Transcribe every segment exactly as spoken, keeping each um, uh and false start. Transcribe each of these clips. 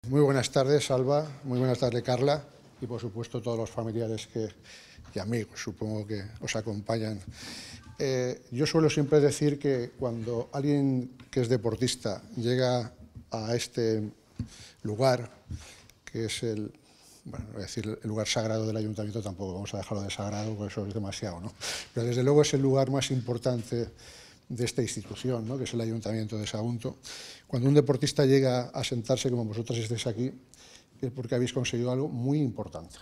Muy buenas tardes, Alba. Muy buenas tardes, Carla. Y, por supuesto, todos los familiares que, y amigos, supongo que os acompañan. Eh, yo suelo siempre decir que cuando alguien que es deportista llega a este lugar, que es el, bueno, voy a decir el lugar sagrado del ayuntamiento, tampoco vamos a dejarlo de sagrado, porque eso es demasiado, ¿no? Pero desde luego es el lugar más importante de esta institución, ¿no?, que es el Ayuntamiento de Sagunto. Cuando un deportista llega a sentarse como vosotros estáis aquí, es porque habéis conseguido algo muy importante.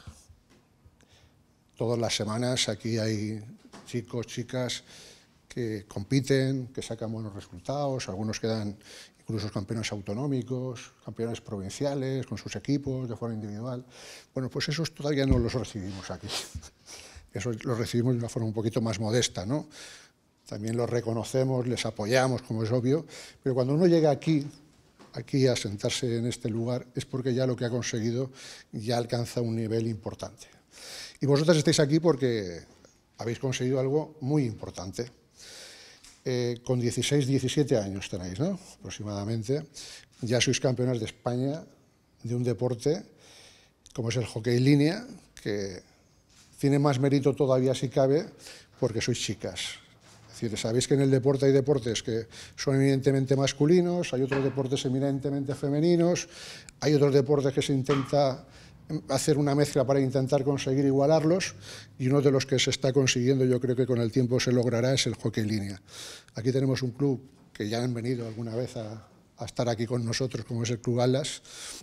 Todas las semanas aquí hay chicos, chicas que compiten, que sacan buenos resultados, algunos quedan incluso campeones autonómicos, campeones provinciales, con sus equipos, de forma individual. Bueno, pues esos todavía no los recibimos aquí. Esos los recibimos de una forma un poquito más modesta, ¿no? También los reconocemos, les apoyamos, como es obvio, pero cuando uno llega aquí, aquí a sentarse en este lugar, es porque ya lo que ha conseguido ya alcanza un nivel importante. Y vosotras estáis aquí porque habéis conseguido algo muy importante. Eh, con dieciséis, diecisiete años tenéis, ¿no?, aproximadamente, ya sois campeonas de España de un deporte como es el hockey línea, que tiene más mérito todavía, si cabe, porque sois chicas. Es decir, sabéis que en el deporte hay deportes que son eminentemente masculinos, hay otros deportes eminentemente femeninos, hay otros deportes que se intenta hacer una mezcla para intentar conseguir igualarlos, y uno de los que se está consiguiendo, yo creo que con el tiempo se logrará, es el hockey línea. Aquí tenemos un club que ya han venido alguna vez a, a estar aquí con nosotros, como es el Club Atlas,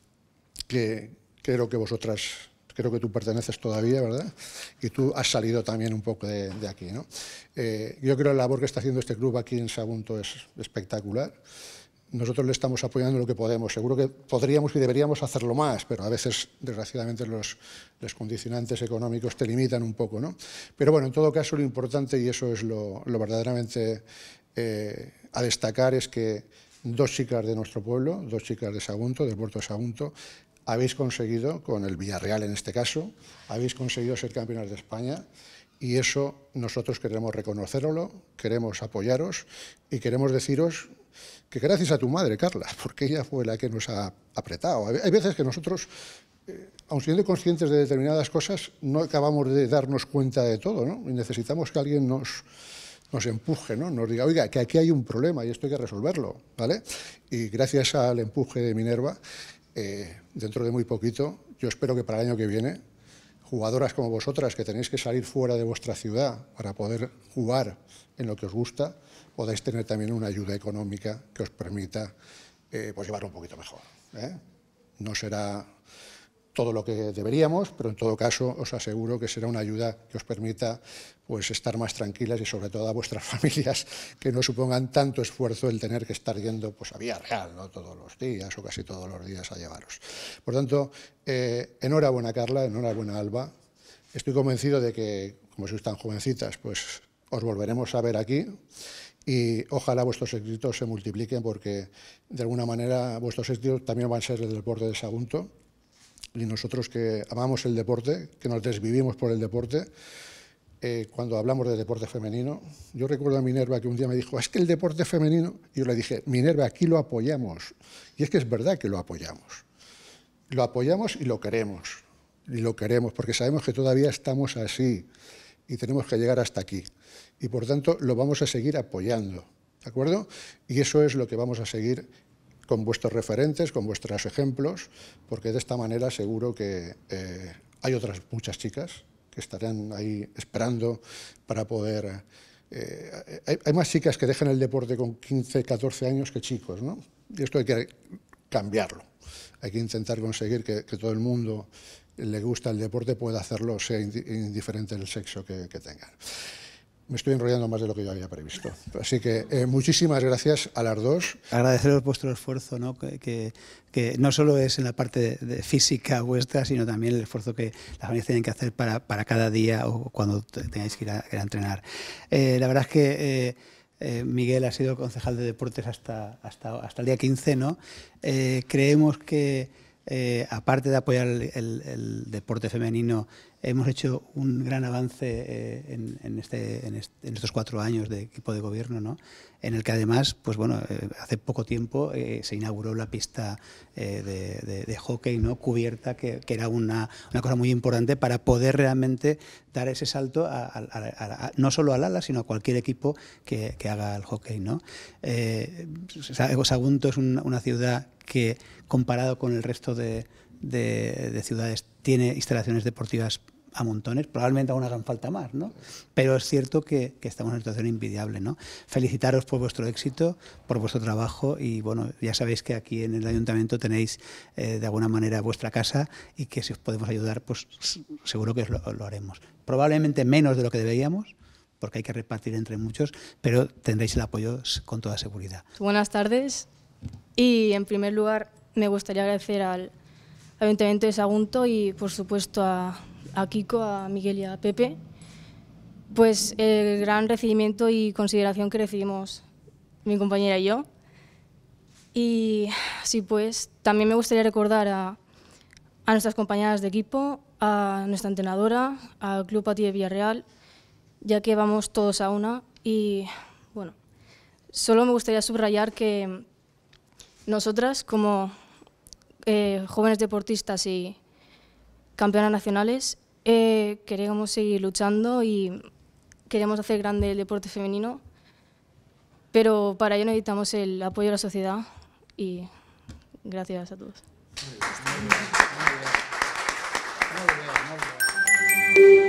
que creo que vosotras... Creo que tú perteneces todavía, ¿verdad? Y tú has salido también un poco de, de aquí, ¿no? Eh, yo creo que la labor que está haciendo este club aquí en Sagunto es espectacular. Nosotros le estamos apoyando lo que podemos. Seguro que podríamos y deberíamos hacerlo más, pero a veces, desgraciadamente, los, los condicionantes económicos te limitan un poco, ¿no? Pero bueno, en todo caso, lo importante, y eso es lo, lo verdaderamente eh, a destacar, es que dos chicas de nuestro pueblo, dos chicas de Sagunto, del puerto de Sagunto, habéis conseguido, con el Villarreal en este caso, habéis conseguido ser campeonas de España, y eso nosotros queremos reconocerlo, queremos apoyaros y queremos deciros que gracias a tu madre, Carla, porque ella fue la que nos ha apretado. Hay veces que nosotros, eh, aun siendo conscientes de determinadas cosas, no acabamos de darnos cuenta de todo, ¿no? Y necesitamos que alguien nos... nos empuje, ¿no? Nos diga, oiga, que aquí hay un problema y esto hay que resolverlo, ¿vale? Y gracias al empuje de Minerva, eh, dentro de muy poquito, yo espero que para el año que viene, jugadoras como vosotras, que tenéis que salir fuera de vuestra ciudad para poder jugar en lo que os gusta, podáis tener también una ayuda económica que os permita eh, pues llevar un poquito mejor, ¿eh? No será todo lo que deberíamos, pero en todo caso os aseguro que será una ayuda que os permita pues estar más tranquilas, y sobre todo a vuestras familias, que no supongan tanto esfuerzo el tener que estar yendo pues a Villarreal, ¿no?, todos los días o casi todos los días a llevaros. Por tanto, eh, enhorabuena, Carla, enhorabuena, Alba. Estoy convencido de que, como sois tan jovencitas, pues os volveremos a ver aquí, y ojalá vuestros éxitos se multipliquen, porque de alguna manera vuestros éxitos también van a ser el deporte de Sagunto. Y nosotros, que amamos el deporte, que nos desvivimos por el deporte, eh, cuando hablamos de deporte femenino, yo recuerdo a Minerva que un día me dijo, es que el deporte femenino, y yo le dije, Minerva, aquí lo apoyamos. Y es que es verdad que lo apoyamos. Lo apoyamos y lo queremos. Y lo queremos, porque sabemos que todavía estamos así y tenemos que llegar hasta aquí. Y por tanto, lo vamos a seguir apoyando, ¿de acuerdo? Y eso es lo que vamos a seguir con vuestros referentes, con vuestros ejemplos, porque de esta manera seguro que eh, hay otras muchas chicas que estarán ahí esperando para poder... Eh, hay, hay más chicas que dejan el deporte con quince, catorce años que chicos, ¿no? Y esto hay que cambiarlo. Hay que intentar conseguir que, que todo el mundo le gusta el deporte pueda hacerlo, sea indiferente el sexo que, que tengan. Me estoy enrollando más de lo que yo había previsto. Así que eh, muchísimas gracias a las dos. Agradeceros vuestro esfuerzo, ¿no? Que, que, que no solo es en la parte de, de física vuestra, sino también el esfuerzo que las familias tienen que hacer para, para cada día o cuando tengáis que ir a, ir a entrenar. Eh, la verdad es que eh, eh, Miguel ha sido concejal de deportes hasta, hasta, hasta el día quince, ¿no? Eh, creemos que... Eh, aparte de apoyar el, el, el deporte femenino, hemos hecho un gran avance eh, en, en, este, en, este, en estos cuatro años de equipo de gobierno, ¿no? En el que además, pues bueno, eh, hace poco tiempo eh, se inauguró la pista eh, de, de, de hockey, ¿no? Cubierta, que, que era una, una cosa muy importante para poder realmente dar ese salto a, a, a, a, no solo al ala, sino a cualquier equipo que, que haga el hockey, ¿no? Eh, Sagunto es un, una ciudad que, comparado con el resto de, de, de ciudades, tiene instalaciones deportivas a montones, probablemente aún hagan falta más, ¿no? Pero es cierto que, que estamos en una situación envidiable, ¿no? Felicitaros por vuestro éxito, por vuestro trabajo y, bueno, ya sabéis que aquí en el Ayuntamiento tenéis eh, de alguna manera vuestra casa y que si os podemos ayudar, pues seguro que os lo, lo haremos. Probablemente menos de lo que deberíamos, porque hay que repartir entre muchos, pero tendréis el apoyo con toda seguridad. Buenas tardes y, en primer lugar, me gustaría agradecer al Ayuntamiento de Sagunto y, por supuesto, a a Kiko, a Miguel y a Pepe, pues el gran recibimiento y consideración que recibimos mi compañera y yo. Y sí, pues también me gustaría recordar a, a nuestras compañeras de equipo, a nuestra entrenadora, al Club Patí de Villarreal, ya que vamos todos a una. Y bueno, solo me gustaría subrayar que nosotras, como eh, jóvenes deportistas y campeonas nacionales, eh, queremos seguir luchando y queremos hacer grande el deporte femenino, pero para ello necesitamos el apoyo de la sociedad y gracias a todos. Muy bien, muy bien, muy bien, muy bien.